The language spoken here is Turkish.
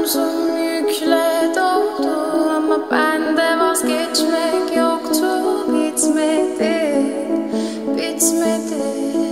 Omzum yükle doldu ama bende vazgeçmek yoktu. Bitmedi, bitmedi.